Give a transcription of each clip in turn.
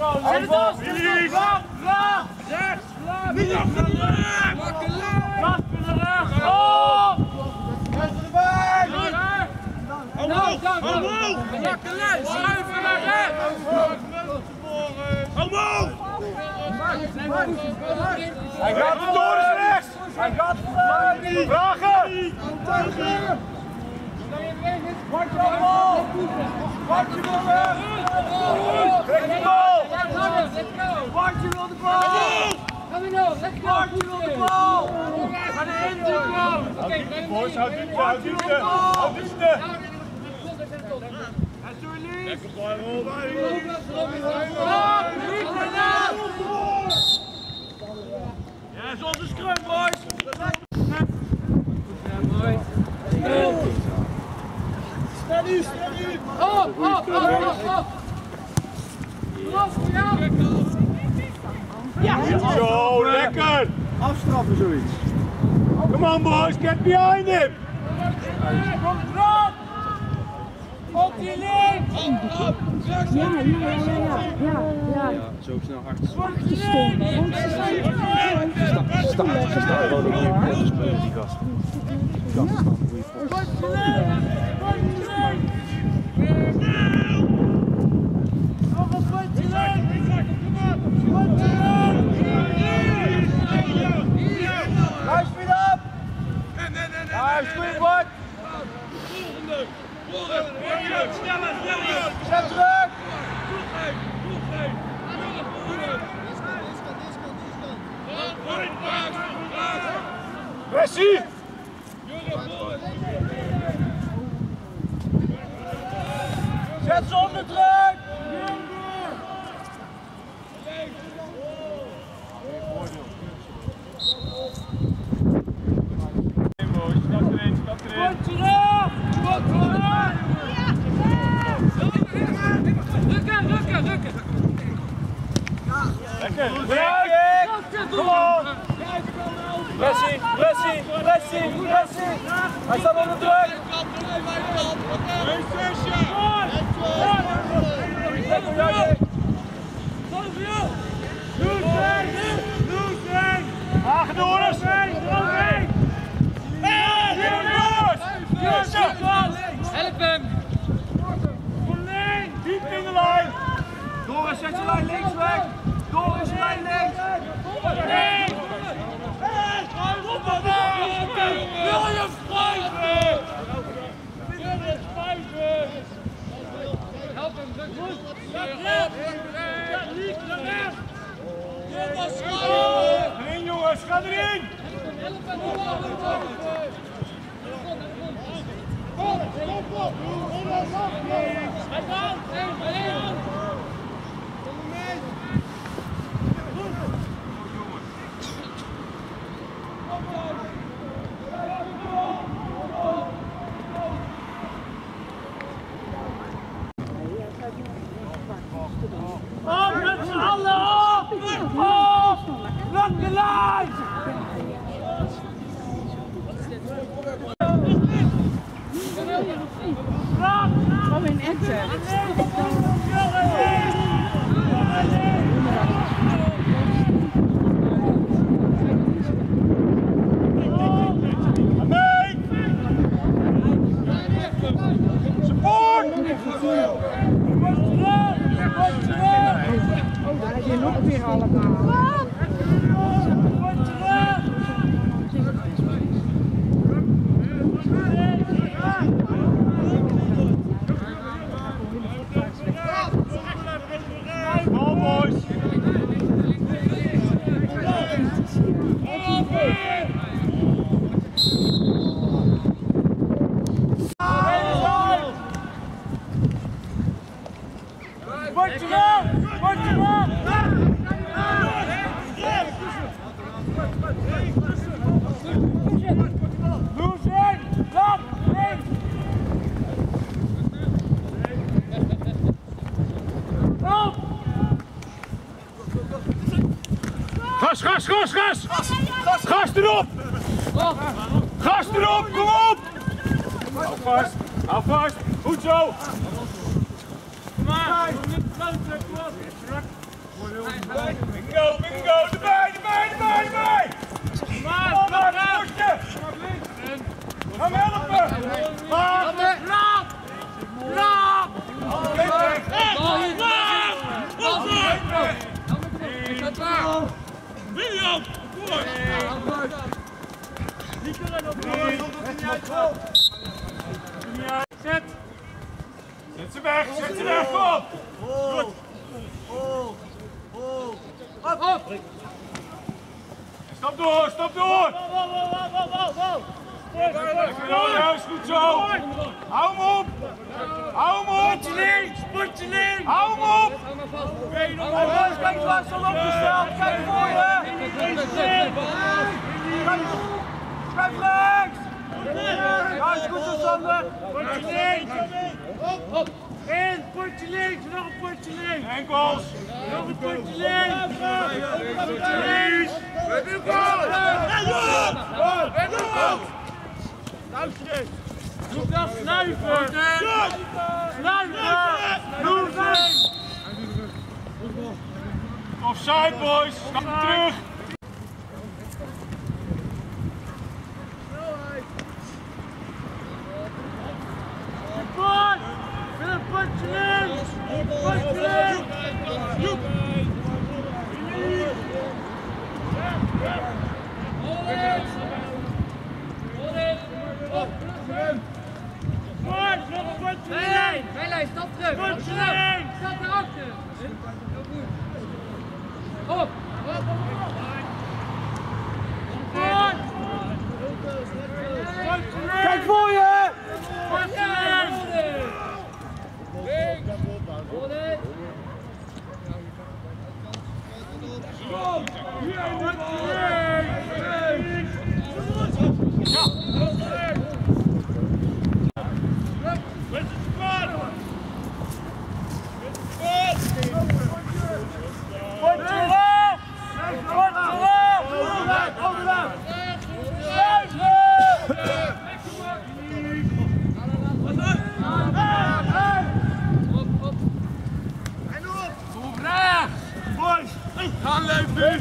Hij gaat door rechts! Hij gaat vragen! Wat je bal! Wat je wil weg! Weg de bal! Wat je wil de bal! Wat je wil de bal! Ga erin! Boys, houd diepte, houd diepte! Houd diepte! Lekker bal, ja, zoals een scrum, boys! Steady, steady! Ja! Zo, lekker! Afstraffen zoiets. Come on, boys, get behind him! Kom erop! Op die links! Ja, zo snel hard. Ze staan gewoon op je te spelen, die gasten. Nice speed up! Nice speed, boy! Zet terug! Pressie! Zet ze onder druk! Kom on! Pressie, pressie, pressie, pressie! Hij staat onder druk! Hagen door eens! Help hem! Diep in de lijn! Doris, zet je lijn links weg! Doris, lijn links! William Spijver! Help hem, druk! Erin jongens, ga erin! Op met z'n allen op! Op! Lang de lijn! Kom in Etten. Support! Daar heb je nog weer allemaal. Ball boys! Word je wel! Word je wel! Loes in! Stop! Links! Op! Gas, gas, gas, gas! Gas erop! Gas erop, kom op! Hou vast, hou vast! Goed zo! Kom maar! Bingo, bingo, erbij! Kom maar, de postje! Ga me helpen! William! Zet ze weg, kom! Goed! Stap door! Juist, goed zo! Hou hem op! Potje links! Hou hem op! Kijk waar ze opgesteld! Kijk voor je! Schuif rechts! Juist, goed zo, Sander! Potje links! In, potje links! Nog een potje links! Enkels! Nog een potje links! Potje links! Doe dat snuiven! Offside, boys! Stap terug! Potje links! Meilijn, stap terug! Stap erachter! Op! Kijk voor je! Gaan leven!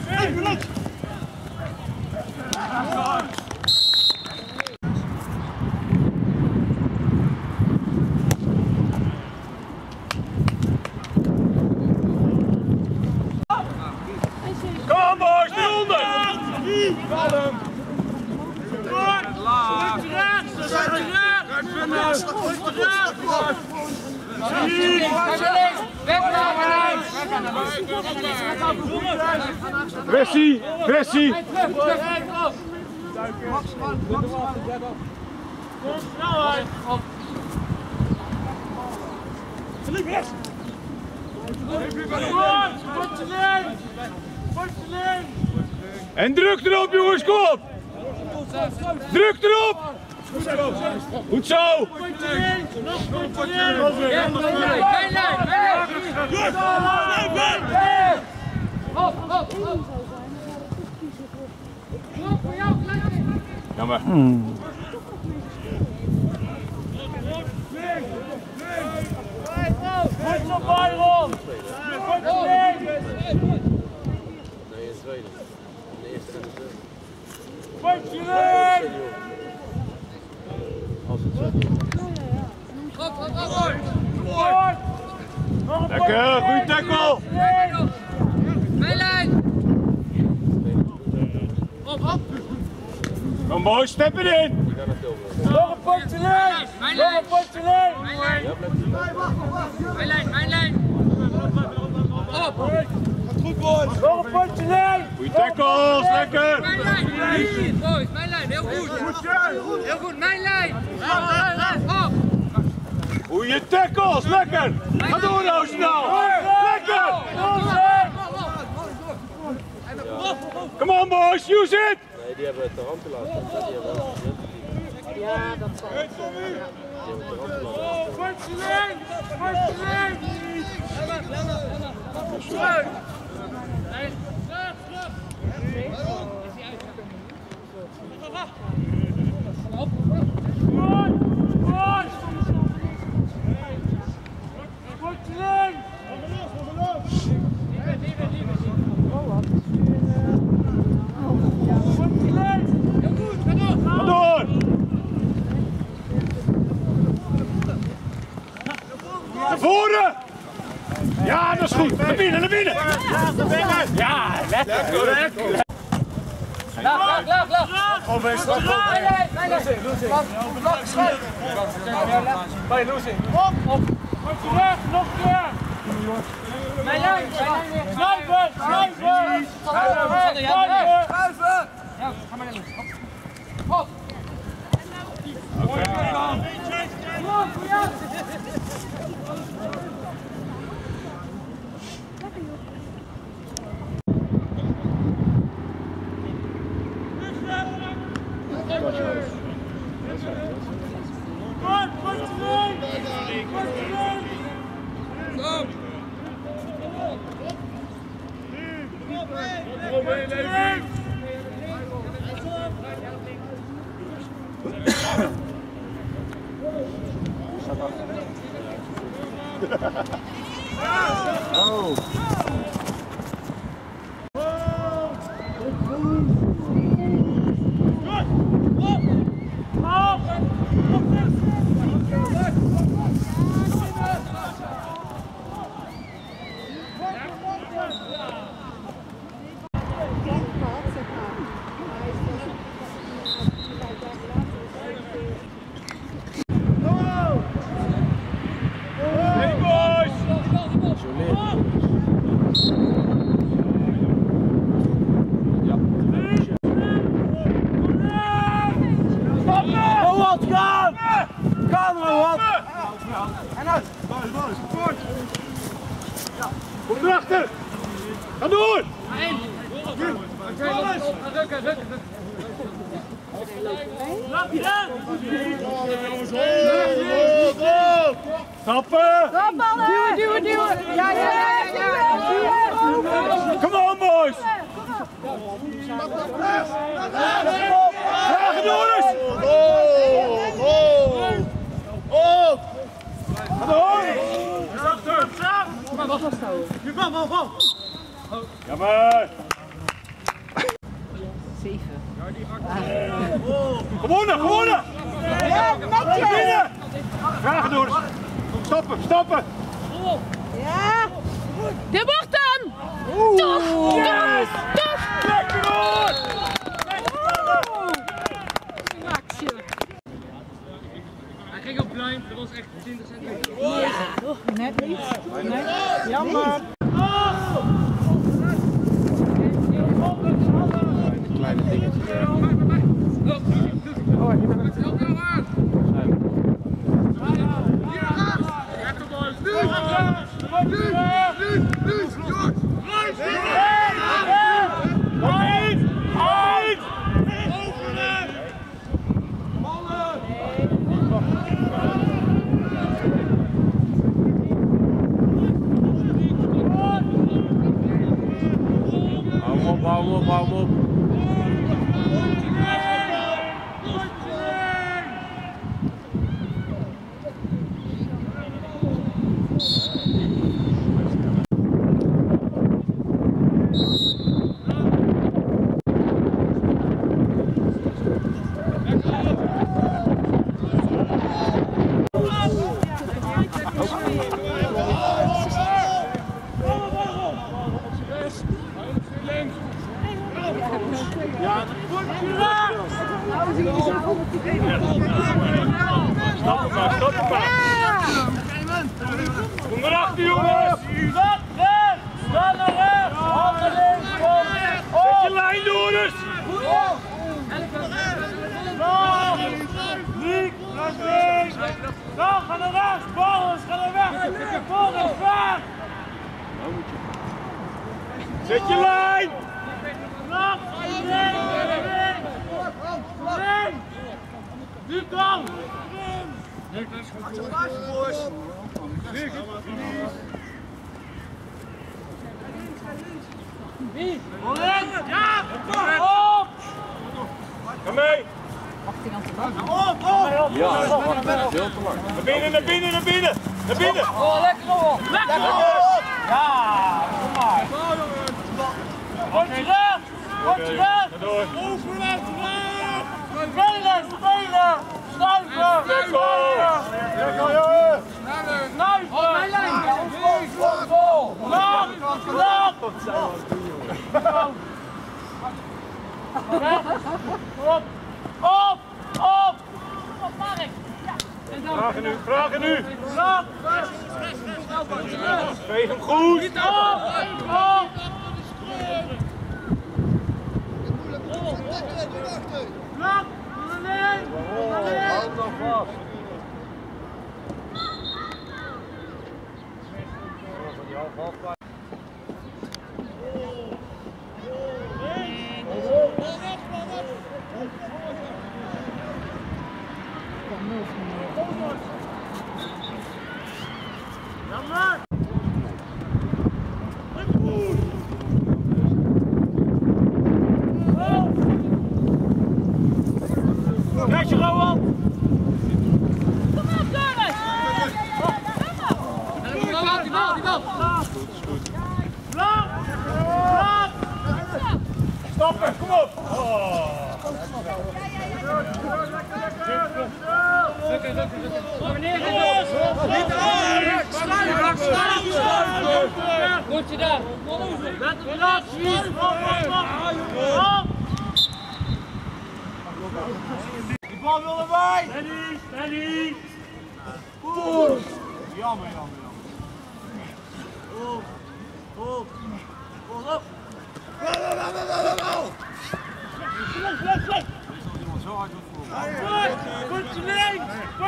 Kom boys, eronder! Kalm! Laag! Pressie! En druk erop jongens, kom op! Druk erop! Goed zo! Jammer. Goed zo, Byron! Lekker, goede tackle! Meilijn! Op! Kom boys, step erin! Nog een potje links! Nog een potje links! Meilijn! Op! Goed boys! Nog een potje links! Goeie tackles, lekker! Meilijn! Boys, Meilijn, heel goed! Heel goed, Meilijn! Op! Goeie tackles, lekker! Ga door nou snel! Lekker! Come on boys, use it! Nee, die hebben het de hand gelaten. Die hebben wel gezet. Ja, dat zal. Die hebben het de hand gelaten. Potje links! Potje links! Potje links! Ja, dat is goed. Naar binnen, naar binnen. Ja, lekker. Laag. Gewoon best. Mijn lijn. Schuiven! Ja, ga maar links. Op. Oh. Kom erachter! Ga door! Rukken. Stappen! Duwen. Ja. Come on, boys! Graag door eens! Ga door! Maar wat was nou? Bal. Jammer! 7. Gewonnen! Ja, netjes! Binnen! Graag door eens! Stappen! Ja! De bocht dan! Yes! Lekker door! Maxje! Hij ging op blind, dat was echt 20 centimeter. Ja! Net niet. Nee. Jammer! Kleine dingetjes. Hou hem op. Stappen maar. Kom erachter, jongens! Ga naar rechts! Handen links! Zet je lijn door eens! Ga naar rechts! Boris, ga naar weg! Boris, weg! Zet je lijn! Nu kan! Wie? Ja! Op! Ga mee! Ja, veel te lang. Naar binnen! Oh, lekker op! Lekker op! Ja, kom maar! Word je recht! Ga door! Spelen! Snuiven! Lekker! Lekker, jongen! Snuiven! Mijn lijn! Vol! vragen nu. Veeg hem goed. Houd nog vast. Krijg Rowan. Die bal. Stappen, kom op. Goed gedaan. Die bal wil erbij. Steady. Jammer. Op. Voetje links.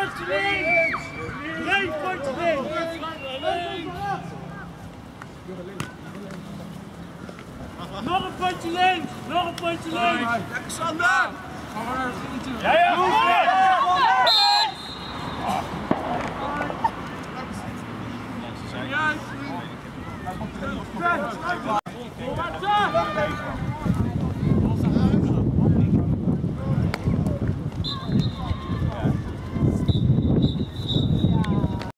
Nee, voetje links. Nog een potje links. Sander. Ja.